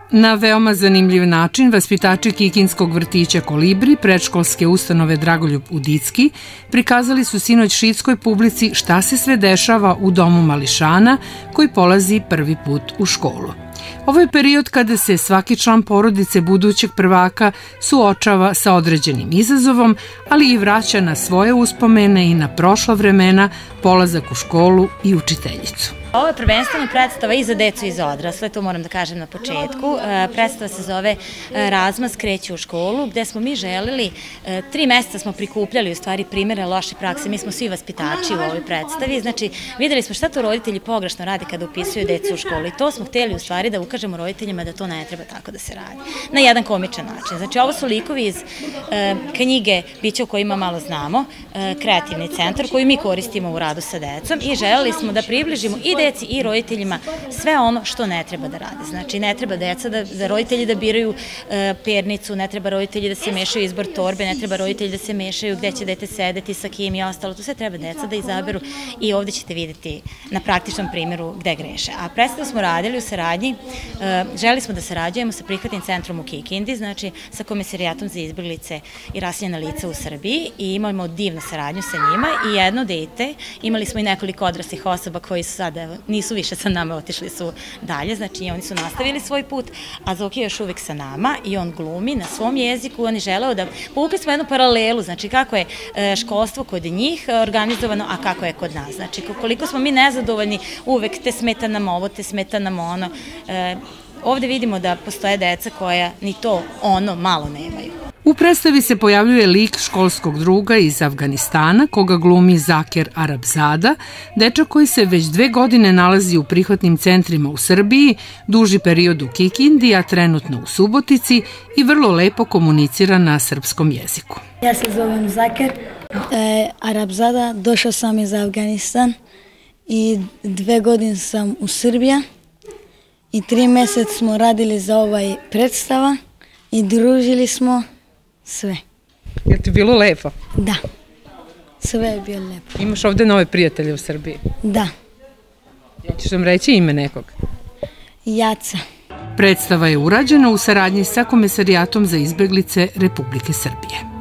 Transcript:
Na veoma zanimljiv način vaspitači Kikinskog vrtića Kolibri, predškolske ustanove Dragoljub Udicki, prikazali su sinoć šidskoj publici šta se sve dešava u domu mališana koji polazi prvi put u školu. Ovo je period kada se svaki član porodice budućeg prvaka suočava sa određenim izazovom, ali i vraća na svoje uspomene i na prošla vremena, polazak u školu i učiteljicu. Ovo je prvenstveno predstava i za decu i za odrasle, to moram da kažem na početku. Predstava se zove Razmaz kreće u školu, gde smo mi želeli, 3 meseca smo prikupljali u stvari primjere loše prakse, mi smo svi vaspitači u ovoj predstavi, znači videli smo šta to roditelji pogrešno rade kada upisuju decu u školu i to smo hteli u stvari da ukažemo roditeljima da to ne treba tako da se radi, na jedan komičan način. Znači ovo su likovi iz knjige Biće o kojima malo znamo, kreativni centar koji mi koristimo u radu sa decom i želeli smo da približimo i deci i roditeljima sve ono što ne treba da rade. Znači, ne treba deca da roditelji da biraju pernicu, ne treba roditelji da se mešaju izbor torbe, ne treba roditelji da se mešaju gde će dete sedeti, sa kim i ostalo. To sve treba deca da izaberu i ovde ćete videti na praktičnom primjeru gde greše. A predstavu smo radili u saradnji, želi smo da sarađujemo sa prihvatnim centrom u Kikindi, znači sa Komesarijatom za izbeglice i raseljena lica u Srbiji i imamo divnu saradnju sa njima i jedno dete, imali smo i nekoliko odraslih osoba koji su sada nisu više sa nama, otišli su dalje, znači oni su nastavili svoj put, a Zoki je još uvek sa nama i on glumi na svom jeziku, on je želeo da povukli smo jednu paralelu, znači kako je školstvo kod njih organizovano, a kako je kod nas, znači koliko smo mi nezadovoljni, uvek te smeta nam ovo, te smeta nam ono, ovde vidimo da postoje deca koja ni to ono malo nemaju. U predstavi se pojavljuje lik školskog druga iz Avganistana, koga glumi Zaker Arabzada, dečak koji se već 2 godine nalazi u prihvatnim centrima u Srbiji, duži period u Kikindi, a trenutno u Subotici i vrlo lepo komunicira na srpskom jeziku. Ja se zovem Zaker Arabzada, došao sam iz Afganistan i 2 godine sam u Srbiji i 3 meseca smo radili za ovaj predstava i družili smo sve. Je ti bilo lepo? Da, sve je bilo lepo. Imaš ovde nove prijatelje u Srbiji? Da. Hoćeš nam reći ime nekog? Jaca. Predstava je urađena u saradnji sa Komesarijatom za izbeglice Republike Srbije.